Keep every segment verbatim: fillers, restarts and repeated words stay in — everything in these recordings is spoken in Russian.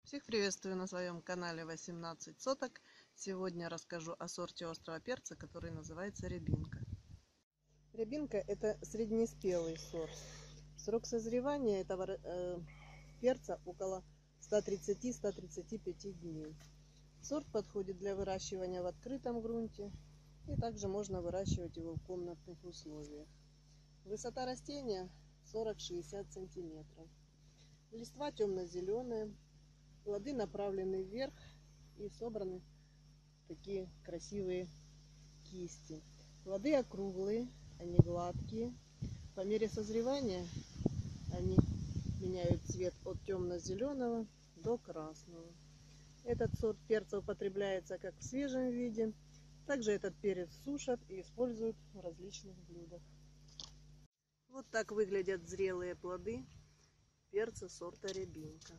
Всех приветствую на своем канале восемнадцать соток. Сегодня расскажу о сорте острого перца, который называется рябинка. Рябинка – это среднеспелый сорт. Срок созревания этого э, перца около ста тридцати — ста тридцати пяти дней. Сорт подходит для выращивания в открытом грунте, и также можно выращивать его в комнатных условиях. Высота растения сорок — шестьдесят сантиметров. Листва темно-зеленая. Плоды направлены вверх и собраны в такие красивые кисти. Плоды округлые, они гладкие. По мере созревания они меняют цвет от темно-зеленого до красного. Этот сорт перца употребляется как в свежем виде. Также этот перец сушат и используют в различных блюдах. Вот так выглядят зрелые плоды перца сорта рябинка.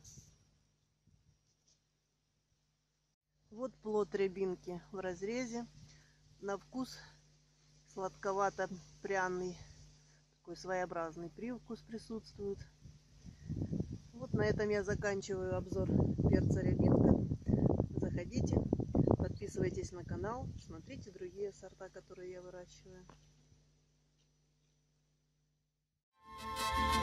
Вот плод рябинки в разрезе. На вкус сладковато-пряный, такой своеобразный привкус присутствует. Вот на этом я заканчиваю обзор перца рябинка. Заходите, подписывайтесь на канал, смотрите другие сорта, которые я выращиваю.